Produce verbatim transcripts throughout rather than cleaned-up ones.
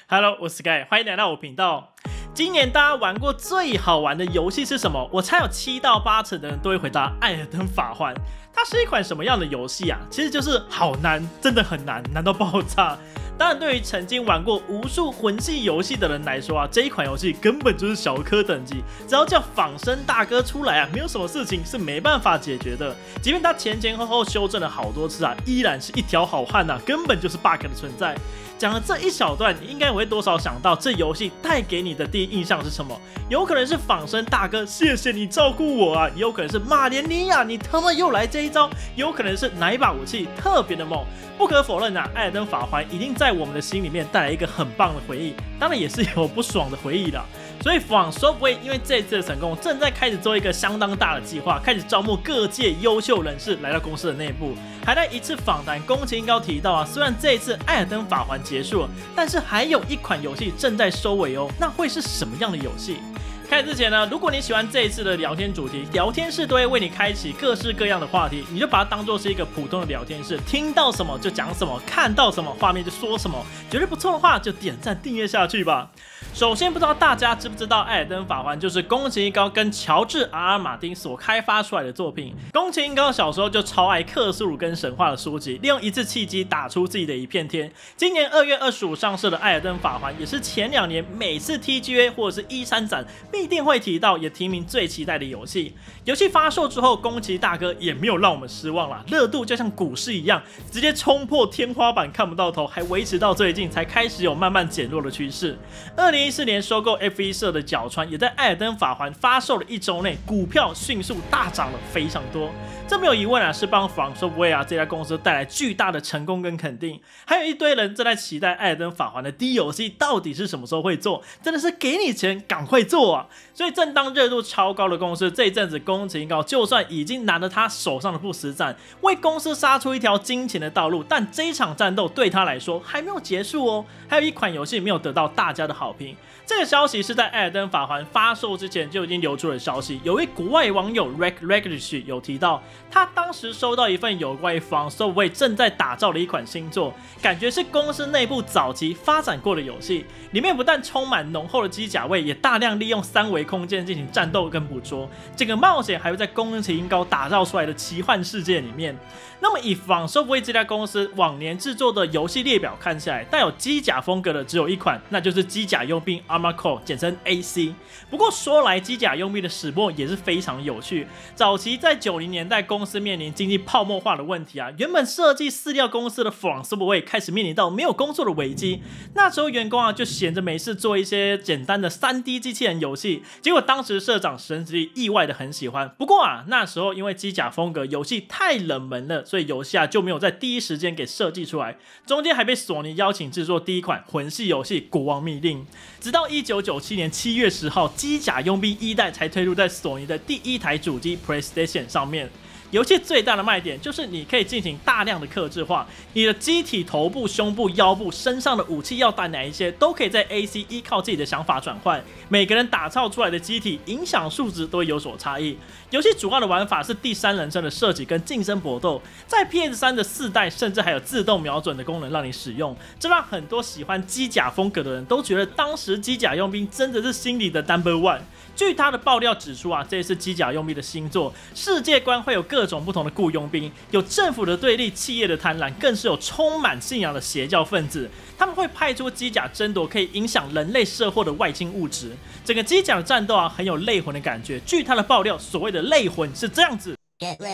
Hello， 我是 Sky， 欢迎来到我频道。今年大家玩过最好玩的游戏是什么？我猜有七到八成的人都会回答《艾尔登法环》。它是一款什么样的游戏啊？其实就是好难，真的很难，难到爆炸。当然，对于曾经玩过无数魂系游戏的人来说啊，这一款游戏根本就是小科等级，只要叫仿生大哥出来啊，没有什么事情是没办法解决的。即便他前前后后修正了好多次啊，依然是一条好汉啊，根本就是 bug 的存在。讲了这一小段，你应该会多少想到这游戏带给你的第一印象是什么？有可能是仿生大哥，谢谢你照顾我啊；也有可能是马莲尼亚，你他妈又来这一招；也有可能是哪一把武器特别的猛。不可否认啊，《艾尔登法环》一定在我们的心里面带来一个很棒的回忆，当然也是有不爽的回忆的。所以 From Software 因为这次的成功，正在开始做一个相当大的计划，开始招募各界优秀人士来到公司的内部。还在一次访谈，宫崎英高提到啊，虽然这一次《艾尔登法环》结束了，但是还有一款游戏正在收尾哦。那会是什么样的游戏？开始之前呢，如果你喜欢这一次的聊天主题，聊天室都会为你开启各式各样的话题，你就把它当作是一个普通的聊天室，听到什么就讲什么，看到什么画面就说什么，觉得不错的话就点赞订阅下去吧。首先，不知道大家知不知道，《艾尔登法环》就是宫崎英高跟乔治 R R 马丁所开发出来的作品。宫崎英高小时候就超爱克苏鲁跟神话的书籍，利用一次契机打出自己的一片天。今年二月二十五上市的《艾尔登法环》也是前两年每次 T G A 或者是 E 三 展必定会提到，也提名最期待的游戏。游戏发售之后，宫崎大哥也没有让我们失望啦，热度就像股市一样，直接冲破天花板看不到头，还维持到最近才开始有慢慢减弱的趋势。二零一四年收购 F 一 社的角川，也在《艾尔登法环》发售的一周内，股票迅速大涨了非常多。这没有疑问啊，是帮 From Software 啊这家公司带来巨大的成功跟肯定。还有一堆人正在期待《艾尔登法环》的 D L C 到底是什么时候会做，真的是给你钱赶快做啊！所以正当热度超高的公司，这一阵子宫崎英高就算已经拿了他手上的不死斩，为公司杀出一条金钱的道路，但这一场战斗对他来说还没有结束哦。还有一款游戏没有得到大家的好评。这个消息是在《艾尔登法环》发售之前就已经流出了消息。有一国外网友 Reg Reglish 有提到，他当时收到一份有关于 From Software 正在打造的一款新作，感觉是公司内部早期发展过的游戏，里面不但充满浓厚的机甲味，也大量利用三维空间进行战斗跟捕捉，整个冒险还会在宫崎英高打造出来的奇幻世界里面。那么以 From Software 这家公司往年制作的游戏列表看下来，带有机甲风格的只有一款，那就是机甲佣兵 Armor Core， 简称 A C。不过说来，机甲佣兵的始末也是非常有趣。早期在九零年代，公司面临经济泡沫化的问题啊，原本设计饲料公司的 From Software 开始面临到没有工作的危机。那时候员工啊就闲着没事做一些简单的 三 D 机器人游戏，结果当时社长神子力意外的很喜欢。不过啊，那时候因为机甲风格游戏太冷门了，所以游戏啊就没有在第一时间给设计出来，中间还被索尼邀请制作第一款魂系游戏《国王密令》，直到一九九七年七月十号，机甲佣兵一代才推出在索尼的第一台主机 PlayStation 上面。游戏最大的卖点就是你可以进行大量的客制化，你的机体、头部、胸部、腰部、身上的武器要带哪一些，都可以在 A C 依靠自己的想法转换。每个人打造出来的机体影响数值都会有所差异。游戏主要的玩法是第三人称的射击跟近身搏斗，在 P S 三 的四代甚至还有自动瞄准的功能让你使用，这让很多喜欢机甲风格的人都觉得当时机甲佣兵真的是心里的 number one。据他的爆料指出啊，这次机甲佣兵的新作世界观会有各种不同的雇佣兵，有政府的对立、企业的贪婪，更是有充满信仰的邪教分子。他们会派出机甲争夺可以影响人类社会的外星物质。整个机甲的战斗啊，很有类魂的感觉。据他的爆料，所谓的类魂是这样子。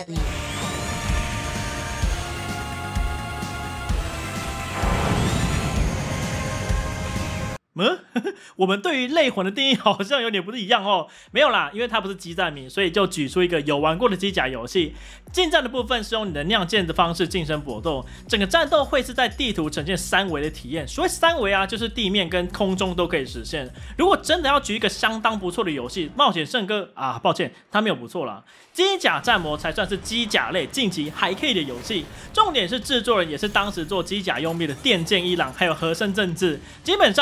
嗯，我们对于类魂的定义好像有点不是一样哦。没有啦，因为它不是机战迷，所以就举出一个有玩过的机甲游戏。近战的部分是用你的亮剑的方式近身搏斗，整个战斗会是在地图呈现三维的体验。所谓三维啊，就是地面跟空中都可以实现。如果真的要举一个相当不错的游戏，《冒险圣歌》啊，抱歉，它没有不错啦。机甲战魔才算是机甲类近期还可以的游戏。重点是制作人也是当时做机甲佣兵的电剑一郎，还有和生正治，基本上可以说是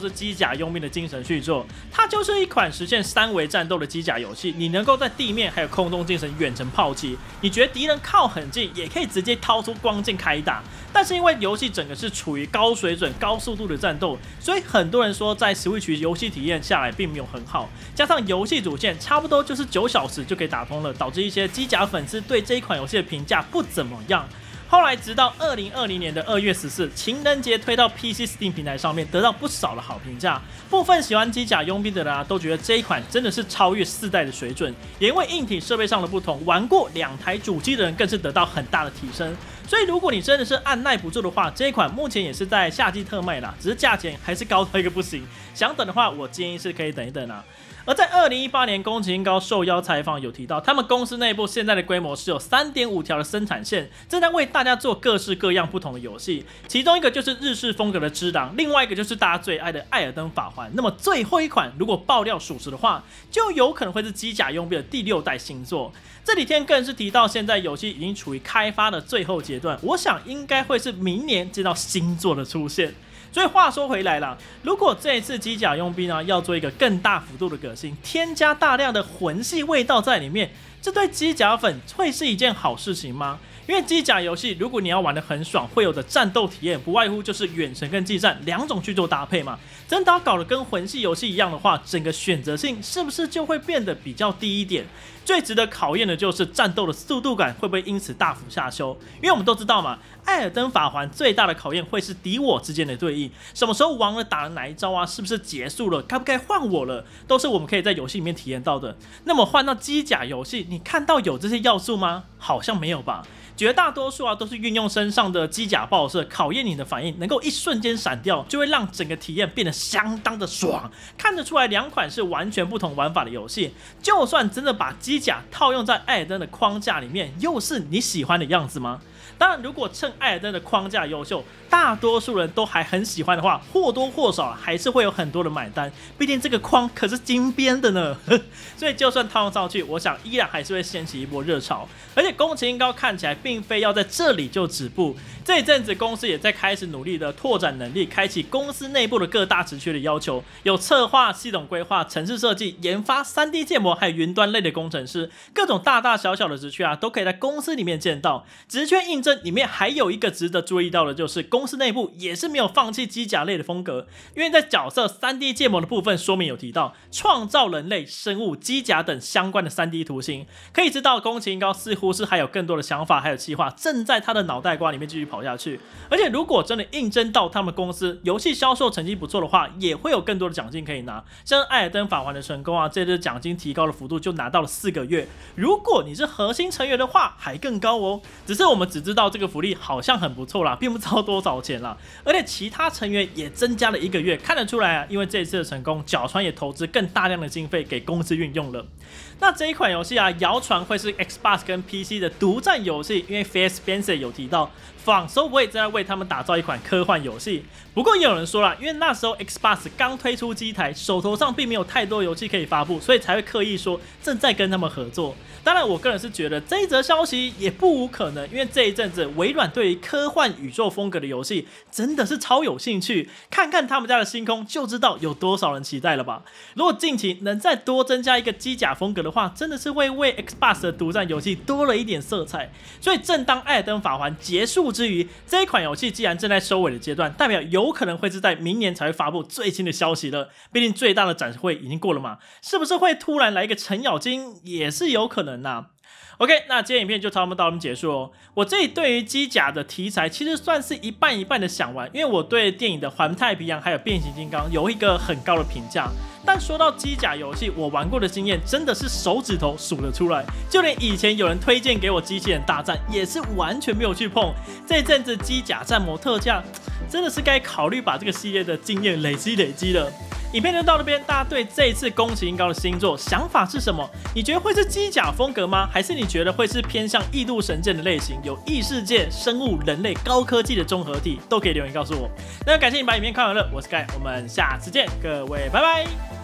就是《机甲佣兵》的精神续作，它就是一款实现三维战斗的机甲游戏。你能够在地面还有空中进行远程炮击，你觉得敌人靠很近，也可以直接掏出光剑开打。但是因为游戏整个是处于高水准、高速度的战斗，所以很多人说在 Switch 游戏体验下来并没有很好。加上游戏主线差不多就是九小时就可以打通了，导致一些机甲粉丝对这一款游戏的评价不怎么样。后来直到二零二零年的二月十四，情人节推到 P C Steam 平台上面，得到不少的好评价。部分喜欢机甲佣兵的人啊，都觉得这一款真的是超越四代的水准，也因为硬体设备上的不同，玩过两台主机的人更是得到很大的提升。所以如果你真的是按耐不住的话，这一款目前也是在夏季特卖啦，只是价钱还是高到一个不行。想等的话，我建议是可以等一等啊。而在二零一八年，宫崎英高受邀采访有提到，他们公司内部现在的规模是有 三点五 条的生产线，正在为大家做各式各样不同的游戏。其中一个就是日式风格的《只狼》，另外一个就是大家最爱的《艾尔登法环》。那么最后一款，如果爆料属实的话，就有可能会是机甲佣兵的第六代新作。这几天更是提到，现在游戏已经处于开发的最后阶段，我想应该会是明年见到新作的出现。所以话说回来啦，如果这一次机甲佣兵呢要做一个更大幅度的革新，添加大量的魂系味道在里面，这对机甲粉会是一件好事情吗？因为机甲游戏，如果你要玩得很爽，会有的战斗体验不外乎就是远程跟技战两种去做搭配嘛。真的要搞得跟魂系游戏一样的话，整个选择性是不是就会变得比较低一点？最值得考验的就是战斗的速度感会不会因此大幅下修？因为我们都知道嘛，艾尔登法环最大的考验会是敌我之间的对弈，什么时候王了打了哪一招啊？是不是结束了？该不该换我了？都是我们可以在游戏里面体验到的。那么换到机甲游戏，你看到有这些要素吗？好像没有吧。绝大多数啊都是运用身上的机甲爆射考验你的反应，能够一瞬间闪掉，就会让整个体验变得相当的爽。看得出来，两款是完全不同玩法的游戏。就算真的把机甲套用在艾尔登的框架里面，又是你喜欢的样子吗？当然，如果趁艾尔登的框架优秀，大多数人都还很喜欢的话，或多或少还是会有很多人买单。毕竟这个框可是金边的呢，所以就算套用上去，我想依然还是会掀起一波热潮。而且宫崎英高看起来并非要在这里就止步，这一阵子公司也在开始努力的拓展能力，开启公司内部的各大职缺的要求，有策划、系统规划、程式设计、研发、三 D 建模，还有云端类的工程师，各种大大小小的职缺啊，都可以在公司里面见到。职缺应征里面还有一个值得注意到的，就是公司内部也是没有放弃机甲类的风格，因为在角色 三 D 建模的部分说明有提到，创造人类、生物、机甲等相关的 三 D 图形，可以知道宫崎英高似乎是还有更多的想法还有计划正在他的脑袋瓜里面继续跑下去。而且如果真的应征到他们公司，游戏销售成绩不错的话，也会有更多的奖金可以拿。像艾尔登法环的成功啊，这次奖金提高的幅度就拿到了四个月，如果你是核心成员的话，还更高哦。只是我们只知道这个福利好像很不错啦，并不知道多少钱啦。而且其他成员也增加了一个月，看得出来啊，因为这一次的成功，角川也投资更大量的经费给公司运用了。那这一款游戏啊，谣传会是 Xbox 跟 P C 的独占游戏，因为 Phil Spencer 有提到From Software 正在为他们打造一款科幻游戏。不过也有人说了，因为那时候 Xbox 刚推出机台，手头上并没有太多游戏可以发布，所以才会刻意说正在跟他们合作。当然，我个人是觉得这一则消息也不无可能，因为这一阵子微软对于科幻宇宙风格的游戏真的是超有兴趣，看看他们家的星空就知道有多少人期待了吧。如果近期能再多增加一个机甲风格的话，真的是会为 Xbox 的独占游戏多了一点色彩。所以正当艾尔登法环结束之余，这一款游戏既然正在收尾的阶段，代表有可能会是在明年才会发布最新的消息了。毕竟最大的展示会已经过了嘛，是不是会突然来一个程咬金也是有可能啊。OK， 那今天影片就差不多到这边结束哦。我这里对于机甲的题材其实算是一半一半的想玩，因为我对电影的环太平洋还有变形金刚有一个很高的评价。但说到机甲游戏，我玩过的经验真的是手指头数得出来，就连以前有人推荐给我机器人大战，也是完全没有去碰。这阵子机甲战模特价，真的是该考虑把这个系列的经验累积累积了。影片就到这边，大家对这一次宫崎英高的新作想法是什么？你觉得会是机甲风格吗？还是你觉得会是偏向异度神剑的类型，有异世界、生物、人类、高科技的综合体？都可以留言告诉我。那感谢你把影片看完了，我是 Sky， 我们下次见，各位拜拜。